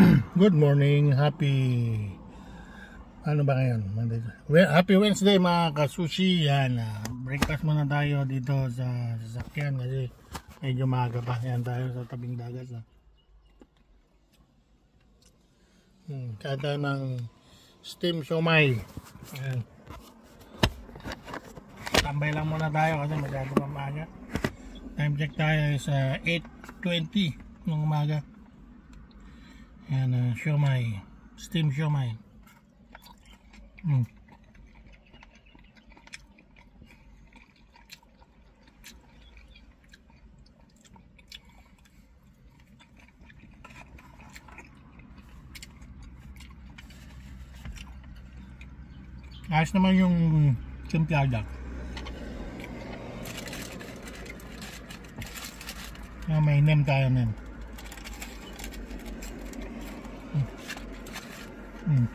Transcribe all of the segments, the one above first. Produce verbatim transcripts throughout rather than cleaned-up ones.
Good morning, happy ano ba ngayon? Well, happy Wednesday mga kasushi. Yan, uh, breakfast muna tayo dito sa sasakyan kasi medyo maaga pa. Yan tayo sa tabing dagat. Uh. Hmm, kaya tayo ng steam siomai. Ayan. Tambay lang muna tayo kasi masyado pa maaga. Time check tayo is uh, eight twenty ng umaga. Yan, uh, siomai, steam siomai. Hmm. Ayos naman yung timplada. Ah, may nem tayo nem. Hmm. Hmm.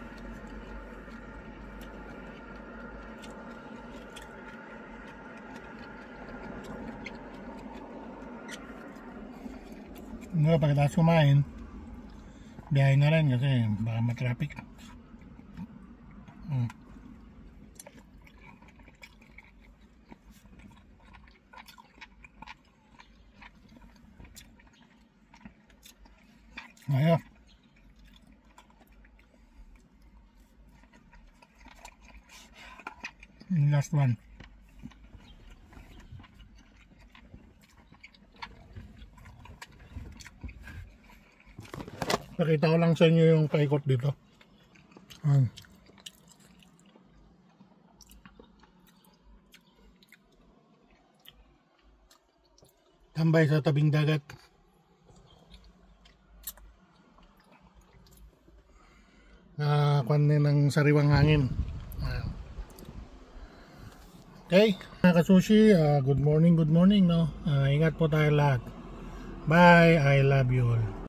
Nga, pagkatapos kumain, biyahe na rin kasi baka matraffic. Hmm. Ayan. Yung last one. Nakita ko lang sa inyo yung paikot dito. Ayan. Tambay sa tabing dagat. Nakakuha din ng sariwang hangin. Ayan. Okay, mga kasushi, uh, good morning, good morning, no? Uh, ingat po tayo lahat. Bye, I love you all.